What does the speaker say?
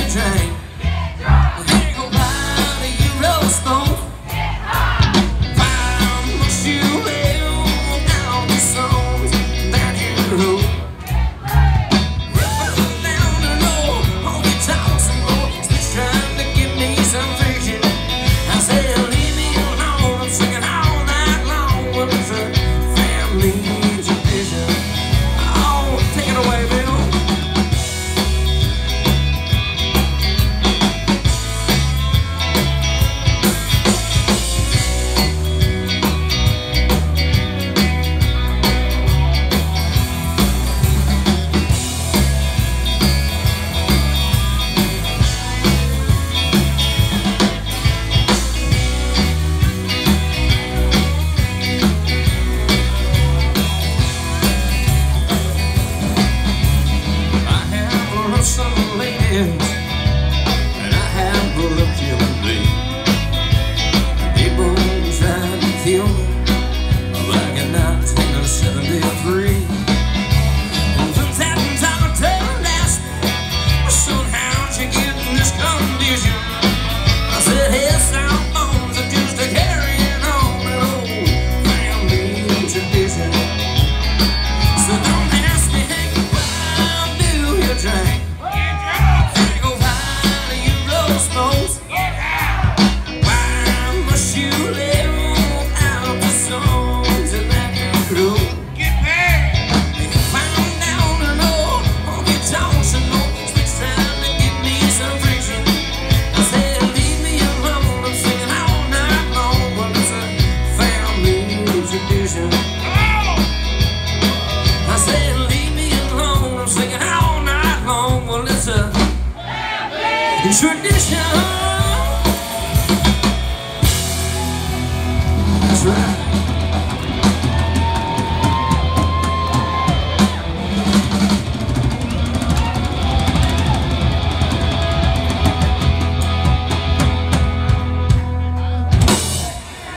drink. They go by the Euro smoke. How much you live down the songs that you wrote. Ripping down the road, all the talks and roads, just trying to give me some fiction. I said, leave me alone, I'm singing all night long with the family tradition. Oh, take it away, Bill. Some ladies, and I have loved you and me. They both tried to kill me back in 1973. And from that time to last, somehow you get in this condition.